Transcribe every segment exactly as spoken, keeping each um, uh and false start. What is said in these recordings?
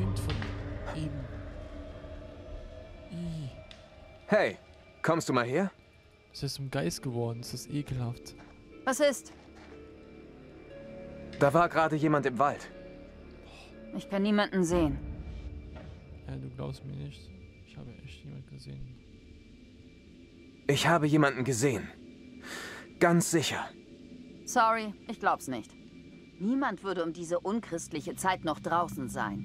Kind von ihm. I. Hey, kommst du mal her? Ist jetzt zum Geist geworden. Ist das ekelhaft. Was ist? Da war gerade jemand im Wald. Ich kann niemanden sehen. Ja, du glaubst mir nicht. Ich habe echt niemanden gesehen. Ich habe jemanden gesehen. Ganz sicher. Sorry, ich glaub's nicht. Niemand würde um diese unchristliche Zeit noch draußen sein.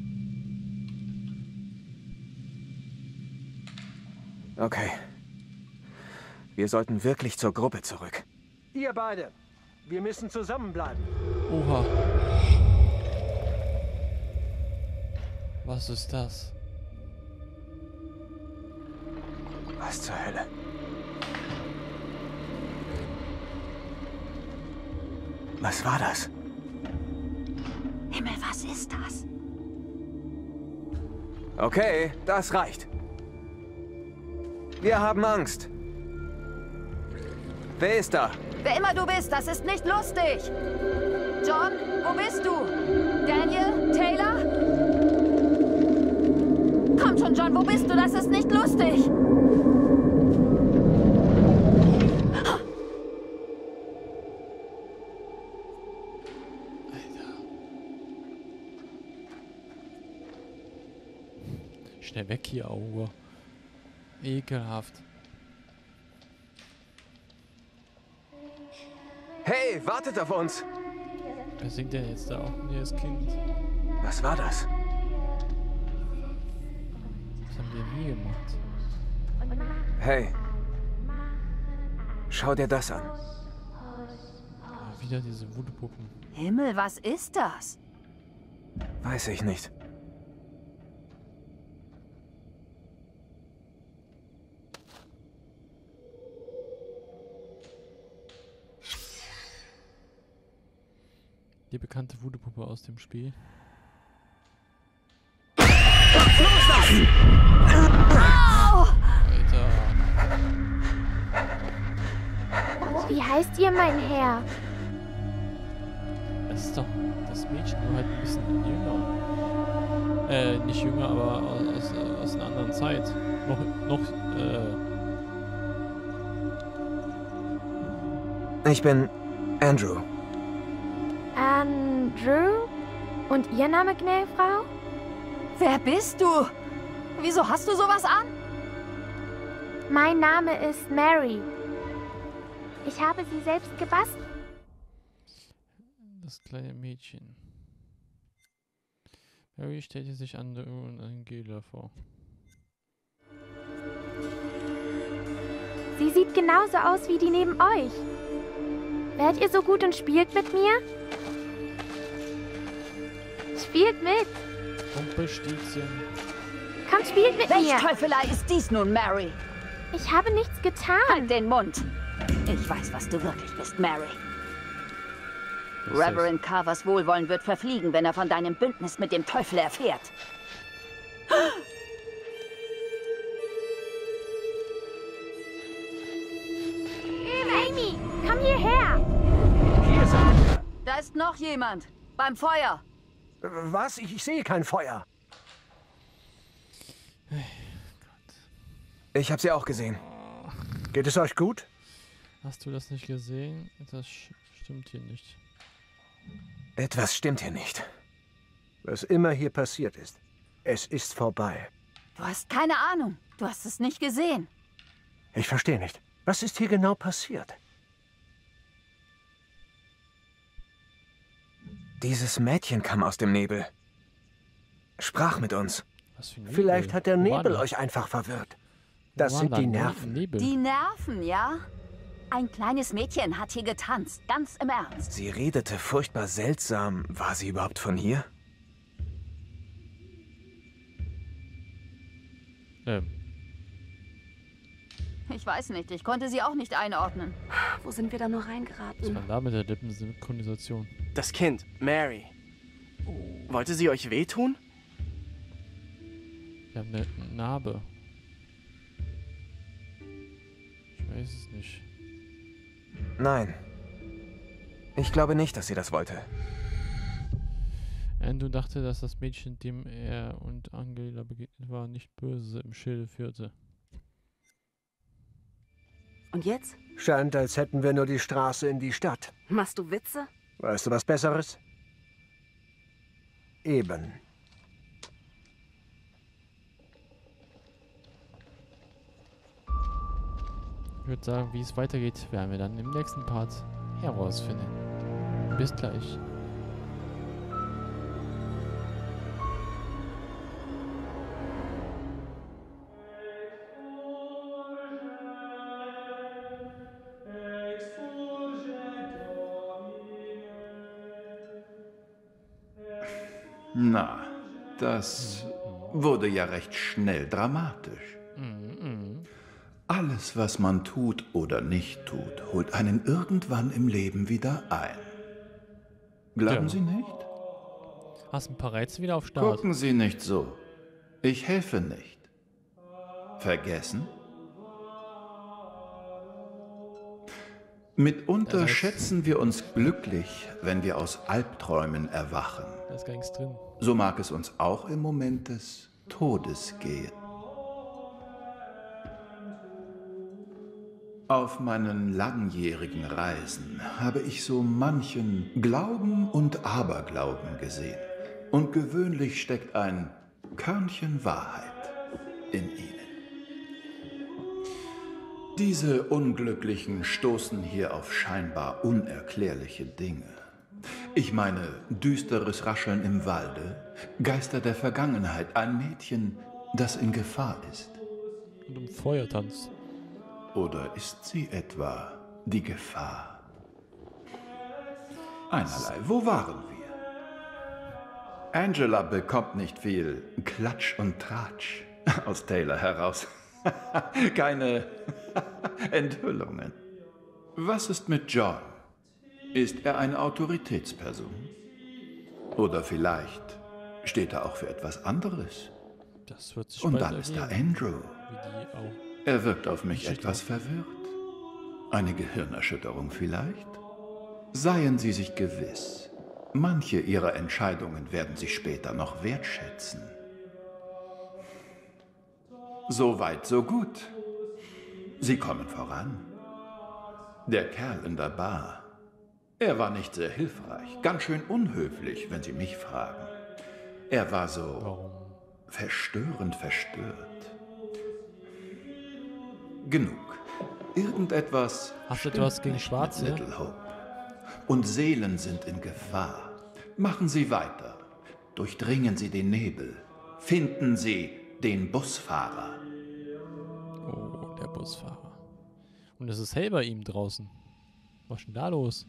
Okay. Wir sollten wirklich zur Gruppe zurück. Ihr beide. Wir müssen zusammenbleiben. Oha. Was ist das? Was zur Hölle? Was war das? Himmel, was ist das? Okay, das reicht. Wir haben Angst. Wer ist da? Wer immer du bist, das ist nicht lustig. John, wo bist du? Daniel? Taylor? Komm schon, John, wo bist du? Das ist nicht lustig. Schnell weg hier, Auge. Ekelhaft. Hey, wartet auf uns! Wer singt denn jetzt da? Nee, das Kind. Was war das? Das haben wir nie gemacht. Hey. Schau dir das an. Ja, wieder diese Voodoo-Puppen. Himmel, was ist das? Weiß ich nicht. Die bekannte Voodoo-Puppe aus dem Spiel. Alter. Wie heißt ihr, mein Herr? Das ist doch das Mädchen, nur halt ein bisschen jünger. Äh, nicht jünger, aber aus, aus einer anderen Zeit. Noch, noch, äh... Ich bin Andrew. Andrew? Und Ihr Name, gnädige Frau? Wer bist du? Wieso hast du sowas an? Mein Name ist Mary. Ich habe sie selbst gebastelt. Das kleine Mädchen. Mary stellte sich Andrew und Angela vor. Sie sieht genauso aus wie die neben euch. Wärt ihr so gut und spielt mit mir? Spielt mit. Rumpelstilzchen. Kommt, spielt mit Welche mir. Teufelei ist dies nun, Mary? Ich habe nichts getan. Halt den Mund. Ich weiß, was du wirklich bist, Mary. Was Reverend Carvers Wohlwollen wird verfliegen, wenn er von deinem Bündnis mit dem Teufel erfährt. Amy, komm hierher. Hier seid ihr. Da ist noch jemand. Beim Feuer. Was? Ich, ich sehe kein Feuer. Ich habe sie auch gesehen. Geht es euch gut? Hast du das nicht gesehen? Das sch- stimmt hier nicht. Etwas stimmt hier nicht. Was immer hier passiert ist, es ist vorbei. Du hast keine Ahnung. Du hast es nicht gesehen. Ich verstehe nicht. Was ist hier genau passiert? Dieses Mädchen kam aus dem Nebel. Sprach mit uns. Was für ein Nebel? Vielleicht hat der Wo war Nebel das? euch einfach verwirrt. Wo Das war sind da die Ne- Nerven. Nebel? Die Nerven, ja? Ein kleines Mädchen hat hier getanzt. Ganz im Ernst. Sie redete furchtbar seltsam. War sie überhaupt von hier? Ähm, Ich weiß nicht. Ich konnte sie auch nicht einordnen. Wo sind wir da nur was reingeraten? war da mit der Lippensynchronisation? Das Kind, Mary. Wollte sie euch wehtun? Wir haben eine Narbe. Ich weiß es nicht. Nein. Ich glaube nicht, dass sie das wollte. Andrew dachte, dass das Mädchen, dem er und Angela begegnet war, nicht böse im Schilde führte. Und jetzt? Scheint, als hätten wir nur die Straße in die Stadt. Machst du Witze? Weißt du was Besseres? Eben. Ich würde sagen, wie es weitergeht, werden wir dann im nächsten Part herausfinden. Bis gleich. Na, das wurde ja recht schnell dramatisch. Mhm. Alles, was man tut oder nicht tut, holt einen irgendwann im Leben wieder ein. Glauben Ja. Sie nicht? Hast ein paar Reize wieder auf Start. Gucken Sie nicht so. Ich helfe nicht. Vergessen? Mitunter Das heißt- schätzen wir uns glücklich, wenn wir aus Albträumen erwachen. Da ist gar nichts drin. So mag es uns auch im Moment des Todes gehen. Auf meinen langjährigen Reisen habe ich so manchen Glauben und Aberglauben gesehen. Und gewöhnlich steckt ein Körnchen Wahrheit in ihnen. Diese Unglücklichen stoßen hier auf scheinbar unerklärliche Dinge. Ich meine, düsteres Rascheln im Walde, Geister der Vergangenheit, ein Mädchen, das in Gefahr ist. Und um Feuer tanzt. Oder ist sie etwa die Gefahr? Einerlei, wo waren wir? Angela bekommt nicht viel Klatsch und Tratsch aus Taylor heraus. Keine Enthüllungen. Was ist mit John? Ist er eine Autoritätsperson? Oder vielleicht steht er auch für etwas anderes? Das wird sich Und bald dann ist da ergeben, Andrew. wie die auch. Er wirkt auf mich Steht etwas auf. verwirrt. Eine Gehirnerschütterung vielleicht? Seien Sie sich gewiss, manche Ihrer Entscheidungen werden Sie später noch wertschätzen. So weit, so gut. Sie kommen voran. Der Kerl in der Bar, er war nicht sehr hilfreich, ganz schön unhöflich, wenn Sie mich fragen. Er war so Warum? verstörend verstört. Genug. Irgendetwas. Hast du stimmt etwas gegen nicht Schwarze? mit Little Hope. Und Seelen sind in Gefahr. Machen Sie weiter. Durchdringen Sie den Nebel. Finden Sie den Busfahrer. Oh, der Busfahrer. Und es ist hell bei ihm draußen. Was ist denn da los?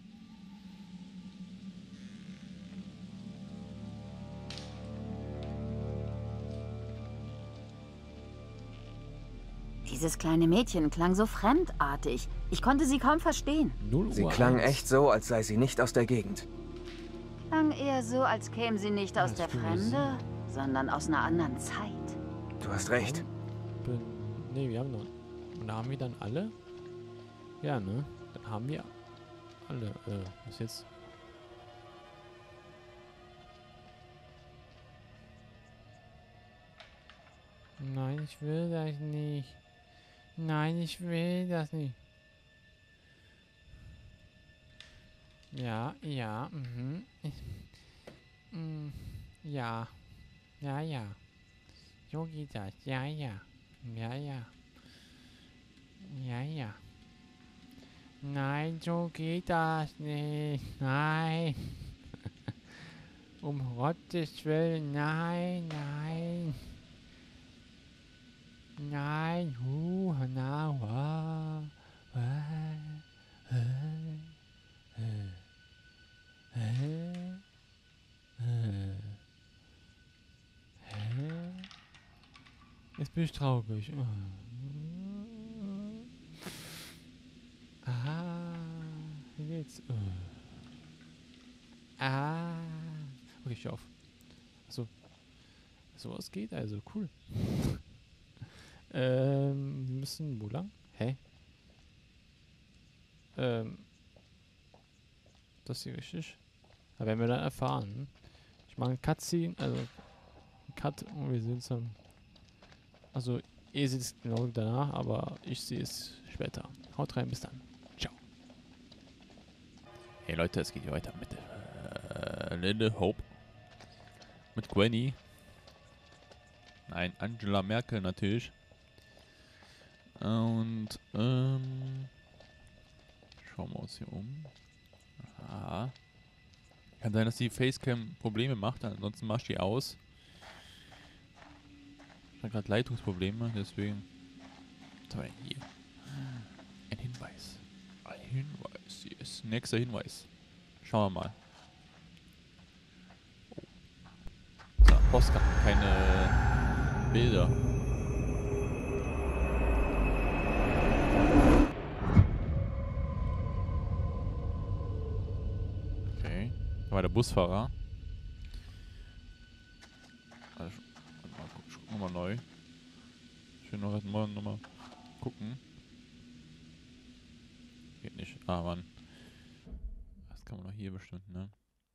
Dieses kleine Mädchen klang so fremdartig. Ich konnte sie kaum verstehen. null Sie Uhr klang eins. echt so, als sei sie nicht aus der Gegend. Klang eher so, als käme sie nicht aus der Das will ich Fremde, sondern aus einer anderen Zeit. Du hast recht. Bin, nee, wir haben noch. Und haben wir dann alle? Ja, ne? Dann haben wir alle. Äh, was jetzt? Nein, ich will das nicht. Nein, ich will das nicht. Ja, ja, mhm. Ich, mm, ja. Ja, ja. So geht das. Ja, ja. Ja, ja. Ja, ja. Nein, so geht das nicht. Nein. Um Gottes Willen, nein, nein. Nein, hu, na, wa, wa, hä, hä, hä, hä, hä. Jetzt bin ich traurig. Ah, wie geht's? Ah, okay, ich steh auf. Achso. Sowas geht also, cool. Ähm, wir müssen wo lang? Hä? Ähm. Das hier richtig? Da werden wir dann erfahren. Ich Ich mache ein Cutscene, also ein Cut und wir sehen es dann. Also ihr seht es genau danach, aber ich sehe es später. Haut rein, bis dann. Ciao. Hey Leute, es geht hier weiter mit äh, Linde Hope. Mit Gwenny. Nein, Angela Merkel natürlich. Und ähm, schauen wir uns hier um. Aha. Kann sein, dass die Facecam Probleme macht, ansonsten mach ich die aus. Ich habe gerade Leitungsprobleme, deswegen. Was haben wir denn hier? Ein Hinweis. Ein Hinweis. Hier ist nächster Hinweis. Schauen wir mal. Oh. So, Postkarten, keine Bilder. Okay. Da war der Busfahrer. Also, nochmal neu. Ich will noch heute Morgen nochmal gucken. Geht nicht. Ah, Mann. Das kann man doch hier bestimmt, ne?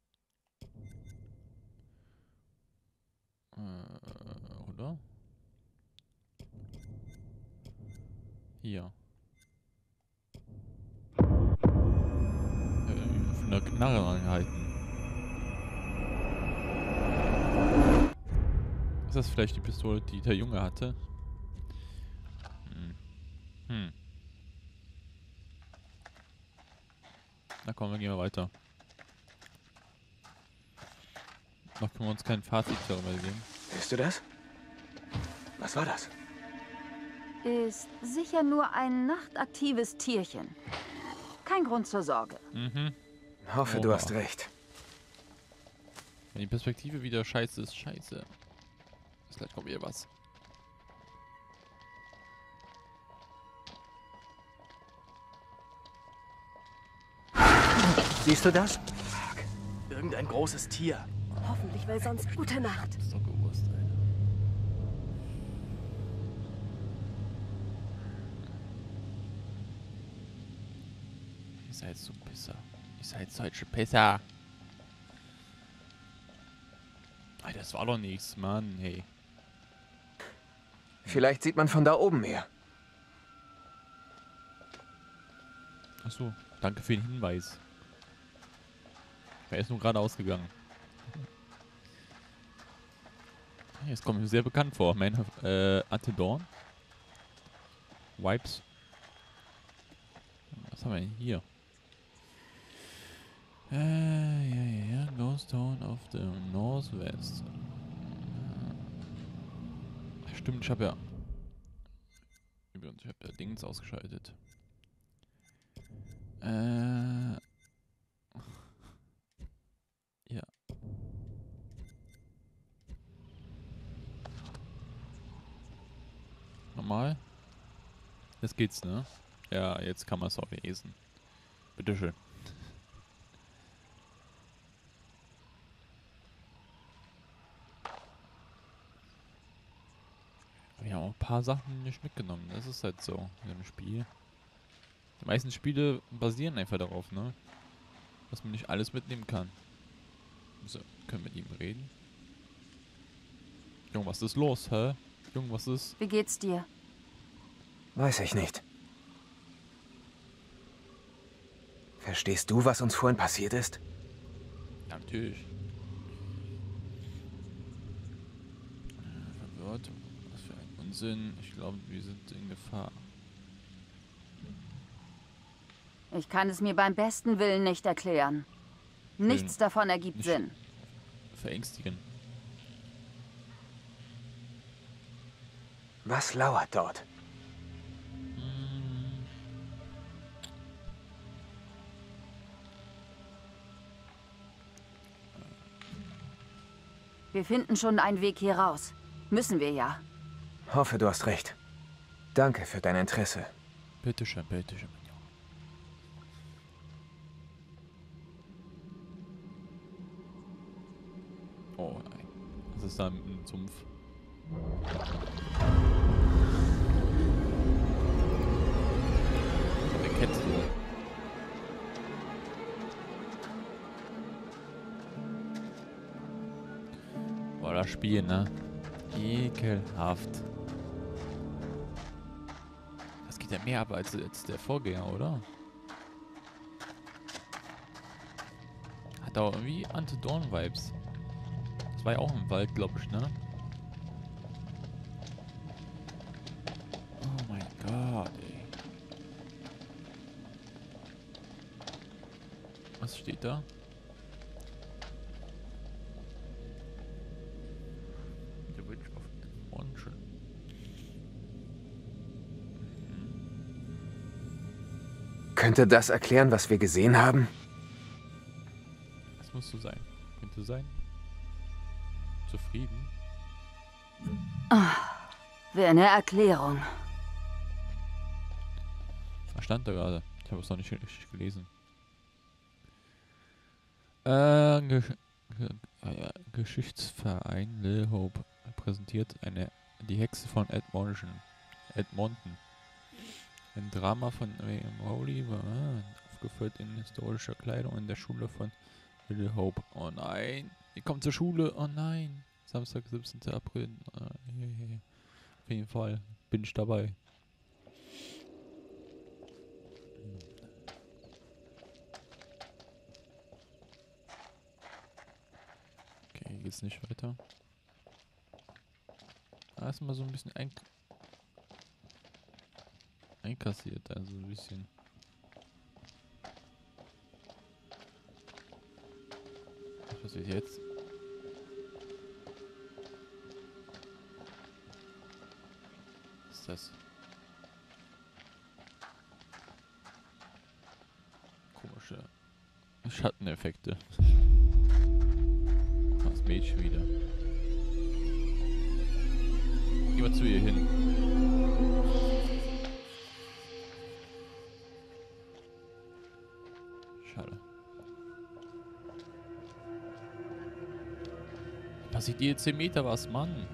Äh, oder? Hier. Äh, von der Knarre angehalten. Ist das vielleicht die Pistole, die der Junge hatte? Hm. Hm. Na komm, dann gehen wir weiter. Noch können wir uns kein Fazit darüber geben. Siehst du das? Was war das? Ist sicher nur ein nachtaktives Tierchen. Kein Grund zur Sorge. Mhm. Hoffe, Oha. du hast recht. Wenn die Perspektive wieder scheiße ist, scheiße. Jetzt gleich kommt wieder was. Siehst du das? Irgendein großes Tier. Hoffentlich, weil sonst gute Nacht. Das ist doch gewusst, Alter. Ihr seid so Pisser. Ihr seid solche Pisser. Alter, das war doch nichts, Mann, hey. Vielleicht sieht man von da oben mehr. Achso, danke für den Hinweis. Er ist nur gerade ausgegangen. Jetzt kommt mir sehr bekannt vor. Mein äh, Until Dawn. Wipes. Was haben wir denn hier? Äh, ja, ja, ja. Ghost Town of the Northwest. Äh, stimmt, ich habe ja... Übrigens, ich habe ja Dings ausgeschaltet. Äh... Ja. Normal? Jetzt geht's, ne? Ja, jetzt kann man es auch lesen. Bitteschön. Wir haben auch ein paar Sachen nicht mitgenommen. Das ist halt so in dem Spiel. Die meisten Spiele basieren einfach darauf, ne? Dass man nicht alles mitnehmen kann. So, können wir mit ihm reden? Junge, was ist los, hä? Junge, was ist? Wie geht's dir? Weiß ich nicht. Verstehst du, was uns vorhin passiert ist? Ja, natürlich. Äh, verwirrt. Was für ein Unsinn. Ich glaube, wir sind in Gefahr. Ich kann es mir beim besten Willen nicht erklären. Nichts davon ergibt Nicht Sinn. Verängstigen. Was lauert dort? Hm. Wir finden schon einen Weg hier raus. Müssen wir ja. Hoffe, du hast recht. Danke für dein Interesse. Bitteschön, bitteschön. Oh nein. Das ist da ein Sumpf. Eine Kette. Oh, das Spiel, ne? Ekelhaft. Das geht ja mehr ab als, als der Vorgänger, oder? Hat auch irgendwie Until Dawn Vibes. Das war ja auch im Wald, glaube ich, ne? Oh mein Gott, ey. Was steht da? The Witch of Montion. Könnte das erklären, was wir gesehen haben? Das muss so sein. Könnte sein. Zufrieden? Wäre eine Erklärung. Was stand da gerade? Ich habe es noch nicht richtig gelesen. Äh, Gesch Ge äh, Geschichtsverein Lil Hope präsentiert eine die Hexe von Edmonton. Edmonton. Ein Drama von William Rowley war äh, aufgeführt in historischer Kleidung in der Schule von Lil Hope. Oh nein, ihr kommt zur Schule. Oh nein. Samstag, siebzehnten April. Äh, je, je. Auf jeden Fall bin ich dabei. Okay, geht's nicht weiter. Erstmal so ein bisschen ein einkassiert, also ein bisschen. Was passiert jetzt? Was ist das? Komische Schatteneffekte. Das Mädchen wieder. Geh mal zu ihr hin. Schade. Passiert ihr zehn Meter was, Mann?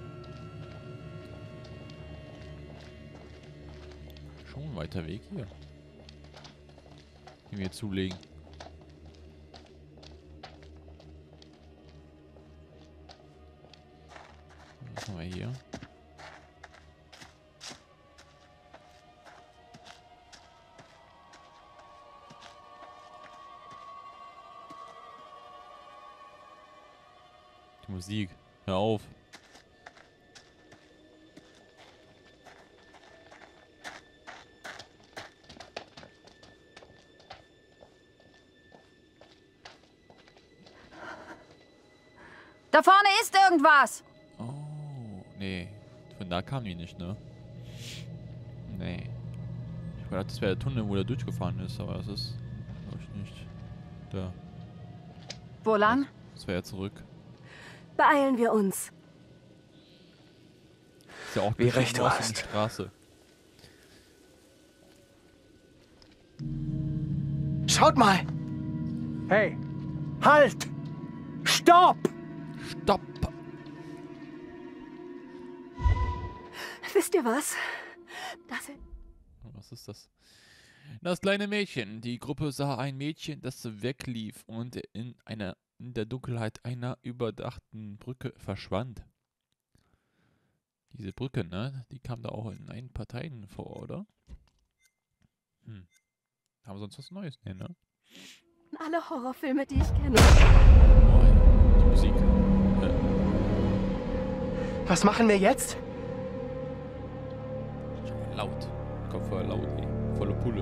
Schon ein weiter Weg hier. Den wir zulegen. Was haben wir hier? Die Musik. Hör auf. Da vorne ist irgendwas. Oh, nee. Von da kam die nicht, ne? Nee. Ich dachte, das wäre der Tunnel, wo der durchgefahren ist, aber das ist, glaube ich, nicht. Da. Wo lang? Das wäre ja zurück. Beeilen wir uns. Ist ja auch Wie recht du aus hast. der Straße. Schaut mal! Hey! Halt! Stopp! Stopp! Wisst ihr was? Das Was ist das? Das kleine Mädchen. Die Gruppe sah ein Mädchen, das weglief und in einer in der Dunkelheit einer überdachten Brücke verschwand. Diese Brücke, ne? Die kam da auch in einen Parteien vor, oder? Hm. Haben wir sonst was Neues? Nee, ne? alle Horrorfilme, die ich kenne. Oh, ja. Die Musik. Äh. Was machen wir jetzt? Schon laut. Kopfhörer laut, ey. Volle Pulle.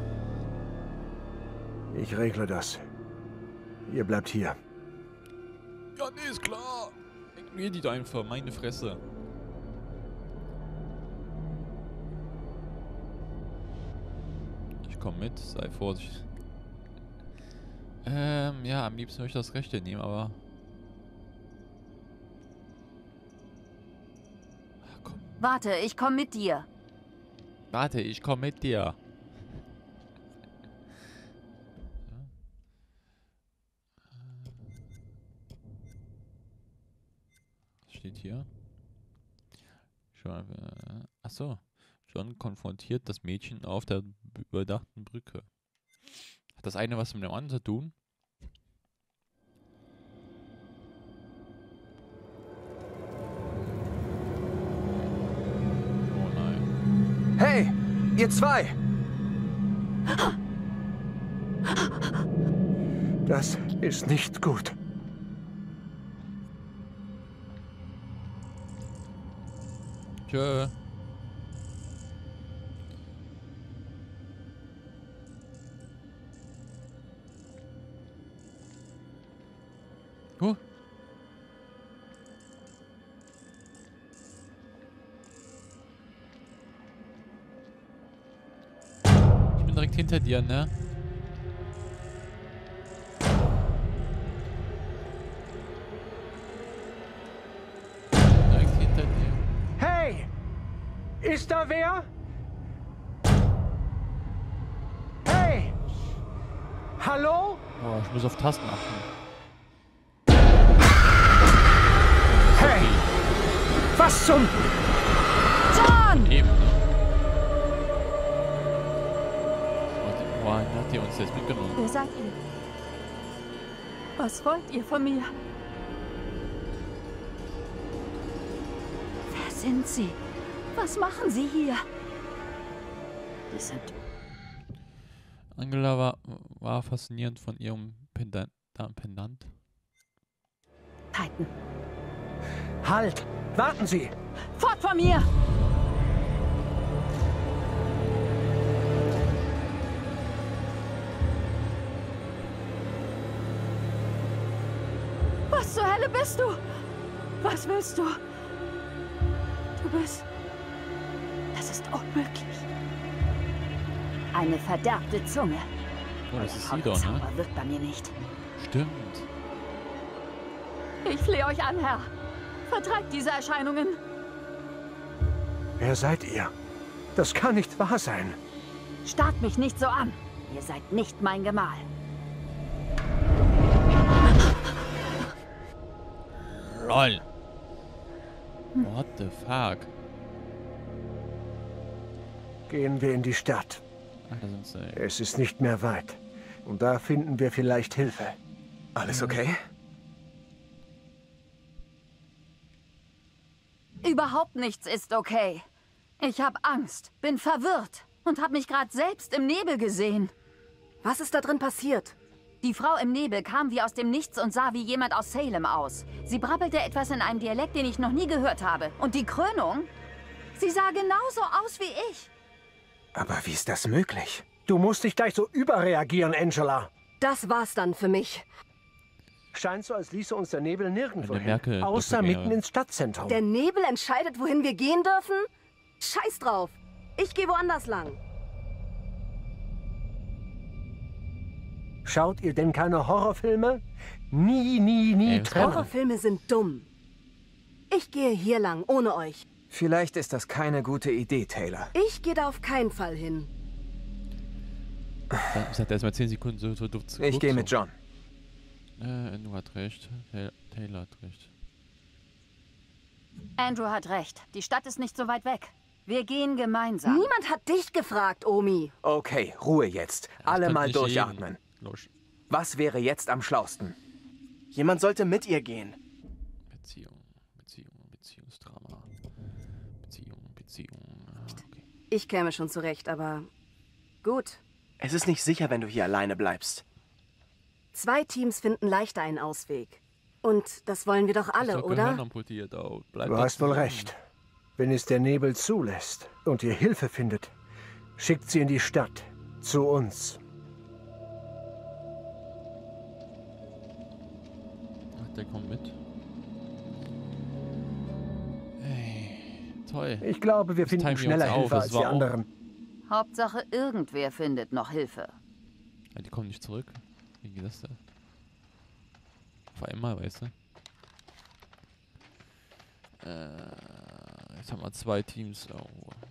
Ich regle das. Ihr bleibt hier. Ja, nee, ist klar. Ignorier die doch einfach, meine Fresse. Ich komm mit, sei vorsichtig. Ähm, ja, am liebsten würde ich das Rechte nehmen, aber... Ach, komm. Warte, ich komm mit dir. Warte, ich komm mit dir. Was steht hier? Schon, äh, achso. John konfrontiert das Mädchen auf der überdachten Brücke. Hat das eine was mit dem anderen zu tun? Hey, ihr zwei! Das ist nicht gut. Tschö. Huh. Ich bin direkt hinter dir, ne? Direkt hinter dir. Hey! Ist da wer? Hey! Hallo? Oh, ich muss auf Tasten achten. Hey! Was zum... John! Eben, ne? Boah, hat ihr uns jetzt mitgenommen? Wer seid ihr? Was wollt ihr von mir? Wer sind Sie? Was machen Sie hier? Die sind... Angela war, war faszinierend von ihrem Pendant. Pendant. Titan. Halt! Warten Sie! Fort von mir! Was zur Hölle bist du? Was willst du? Du bist... Das ist unmöglich. Eine verderbte Zunge. Oh, das ist Euer sie doch, ne? Zauber wirkt bei mir nicht. Stimmt. Ich flehe euch an, Herr. Vertreibt diese Erscheinungen. Wer seid ihr? Das kann nicht wahr sein. Starrt mich nicht so an. Ihr seid nicht mein Gemahl. LOL. What the fuck? Gehen wir in die Stadt. Ach, da sind sie. Es ist nicht mehr weit. Und da finden wir vielleicht Hilfe. Alles okay? Überhaupt nichts ist okay. Ich habe Angst, bin verwirrt und habe mich gerade selbst im Nebel gesehen. Was ist da drin passiert? Die Frau im Nebel kam wie aus dem Nichts und sah wie jemand aus Salem aus. Sie brabbelte etwas in einem Dialekt, den ich noch nie gehört habe. Und die Krönung? Sie sah genauso aus wie ich. Aber wie ist das möglich? Du musst nicht gleich so überreagieren, Angela. Das war's dann für mich. Scheint so, als ließe uns der Nebel nirgendwo Eine hin, Merkel- außer Doppelgängerin. mitten ins Stadtzentrum. Der Nebel entscheidet, wohin wir gehen dürfen? Scheiß drauf. Ich gehe woanders lang. Schaut ihr denn keine Horrorfilme? Nie, nie, nie Ey, was trennen. Horrorfilme sind dumm. Ich gehe hier lang, ohne euch. Vielleicht ist das keine gute Idee, Taylor. Ich gehe da auf keinen Fall hin. Das hat erstmal zehn Sekunden so, so doof zu Ich gehe mit John. Äh, du hast recht. Taylor, Taylor hat recht. Andrew hat recht. Die Stadt ist nicht so weit weg. Wir gehen gemeinsam. Niemand hat dich gefragt, Omi. Okay, Ruhe jetzt. Alle konnte mal nicht durchatmen. jeden. Los. Was wäre jetzt am schlausten? Jemand sollte mit ihr gehen. Beziehung, Beziehung, Beziehungsdrama. Beziehung, Beziehung. Ah, okay. Ich käme schon zurecht, aber gut. Es ist nicht sicher, wenn du hier alleine bleibst. Zwei Teams finden leichter einen Ausweg. Und das wollen wir doch alle, Ist doch oder? Gehirn amputiert, au. Bleib Du da hast wohl zusammen. recht. Wenn es der Nebel zulässt und ihr Hilfe findet, schickt sie in die Stadt. Zu uns. Ach, der kommt mit. Ey, toll. Ich glaube, wir Das finden teilen wir schneller uns auf, Hilfe das als die war auch- anderen. Hauptsache, irgendwer findet noch Hilfe. Ja, die kommen nicht zurück. Wie geht das denn? Auf einmal, weißt du? Äh, jetzt haben wir zwei Teams. Oh.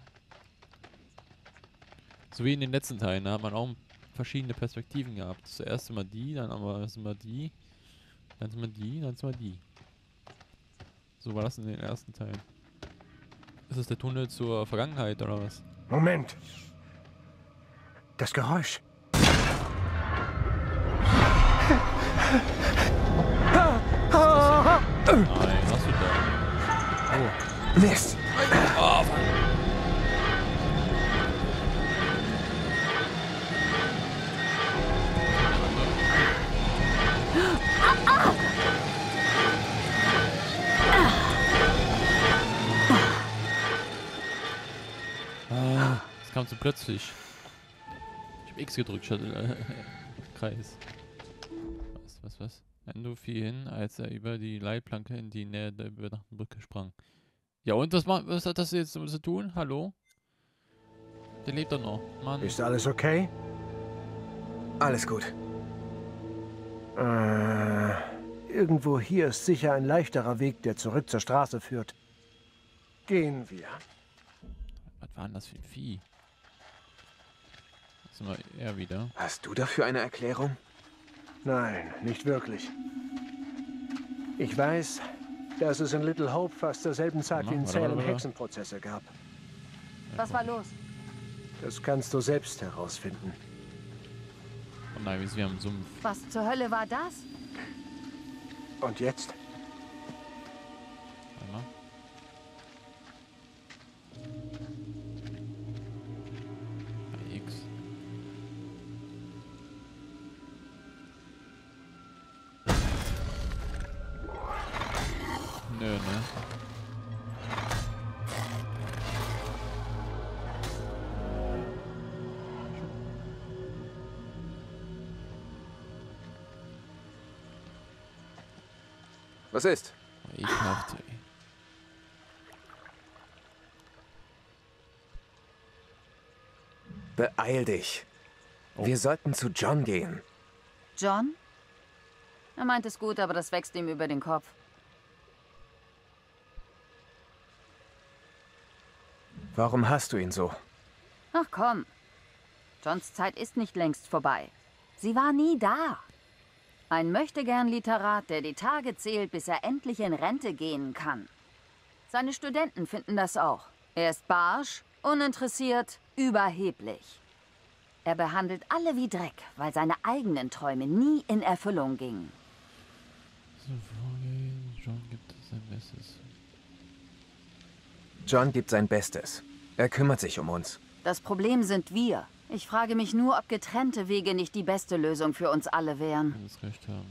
So wie in den letzten Teilen, da hat man auch verschiedene Perspektiven gehabt. Zuerst immer die, dann aber immer die, dann immer die, dann immer die. So war das in den ersten Teilen. Ist das der Tunnel zur Vergangenheit oder was? Moment. Das Geräusch. Nein, was du da? Oh. Mist! waren so plötzlich. Ich hab X gedrückt statt äh, Kreis. Was, was, was? Endo fiel hin, als er über die Leitplanke in die Nähe der überdachten Brücke sprang. Ja, und was, was hat das jetzt damit zu tun? Hallo? Der lebt doch noch, Mann. Ist alles okay? Alles gut. Äh, irgendwo hier ist sicher ein leichterer Weg, der zurück zur Straße führt. Gehen wir. Was war denn das für ein Vieh? Das sind wir eher wieder. Hast du dafür eine Erklärung? Nein, nicht wirklich. Ich weiß, dass es in Little Hope fast zur selben Zeit wie in Salem Hexenprozesse gab. Was war los? Das kannst du selbst herausfinden. Oh nein, wir sind am Sumpf. Was zur Hölle war das? Und jetzt? Einmal. Bei X. Nö, ne? Was ist? Oh, ekelhaft, ey. Beeil dich. Oh. Wir sollten zu John gehen. John? Er meint es gut, aber das wächst ihm über den Kopf. Warum hast du ihn so? Ach komm. Johns Zeit ist nicht längst vorbei. Sie war nie da. Ein Möchtegern-Literat, der die Tage zählt, bis er endlich in Rente gehen kann. Seine Studenten finden das auch. Er ist barsch, uninteressiert, überheblich. Er behandelt alle wie Dreck, weil seine eigenen Träume nie in Erfüllung gingen. So vorgehen, John gibt es sein Bestes. John gibt sein Bestes. Er kümmert sich um uns. Das Problem sind wir. Ich frage mich nur, ob getrennte Wege nicht die beste Lösung für uns alle wären. Du musst recht haben.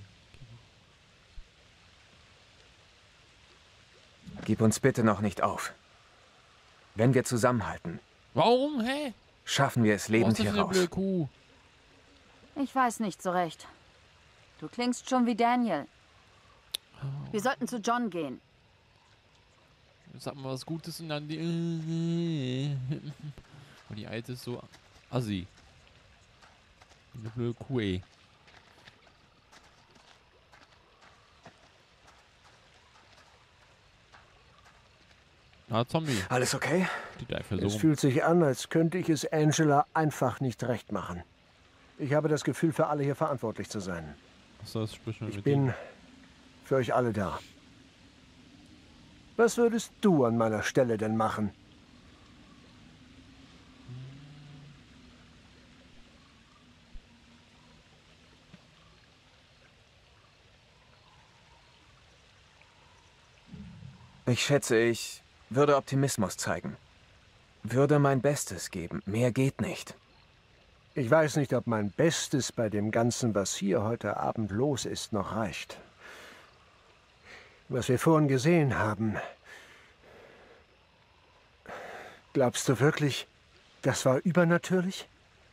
Gib uns bitte noch nicht auf. Wenn wir zusammenhalten, Warum? Hä? schaffen wir es Was lebend ist das hier für eine raus. blöde Kuh? Ich weiß nicht so recht. Du klingst schon wie Daniel. Wir sollten zu John gehen. Sag mal was Gutes und dann die... Und die Alte ist so assi. Eine blöde Kuh, ey. Ah, Zombie. Alles okay? Die da einfach Es so. fühlt sich an, als könnte ich es Angela einfach nicht recht machen. Ich habe das Gefühl, für alle hier verantwortlich zu sein. Was soll das Sprich Ich mit bin ihm? für euch alle da. Was würdest du an meiner Stelle denn machen? Ich schätze, ich würde Optimismus zeigen. Würde mein Bestes geben. Mehr geht nicht. Ich weiß nicht, ob mein Bestes bei dem Ganzen, was hier heute Abend los ist, noch reicht. Was wir vorhin gesehen haben. Glaubst du wirklich, das war übernatürlich?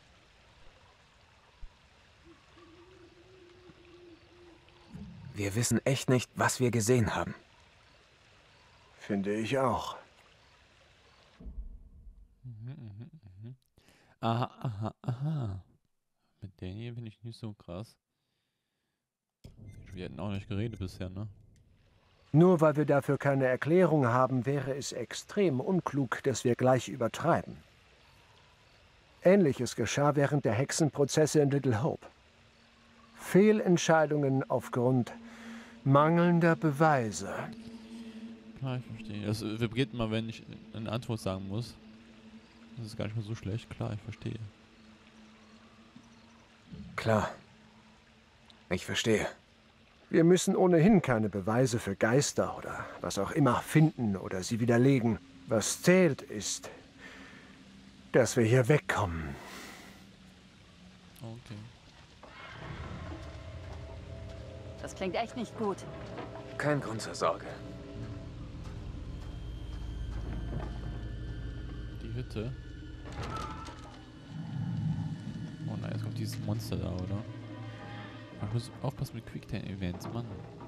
Wir wissen echt nicht, was wir gesehen haben. Finde ich auch. Mhm, mhm, mhm. Aha, aha, aha. Mit Daniel bin ich nicht so krass. Wir hatten auch nicht geredet bisher, ne? Nur weil wir dafür keine Erklärung haben, wäre es extrem unklug, dass wir gleich übertreiben. Ähnliches geschah während der Hexenprozesse in Little Hope. Fehlentscheidungen aufgrund mangelnder Beweise. Klar, ich verstehe. Das vibriert mal, wenn ich eine Antwort sagen muss. Das ist gar nicht mehr so schlecht. Klar, ich verstehe. Klar. Ich verstehe. Wir müssen ohnehin keine Beweise für Geister oder was auch immer finden oder sie widerlegen. Was zählt ist, dass wir hier wegkommen. Okay. Das klingt echt nicht gut. Kein Grund zur Sorge. Die Hütte. Na, jetzt kommt dieses Monster da, oder? Ich muss aufpassen mit Quicktime-Events, Mann.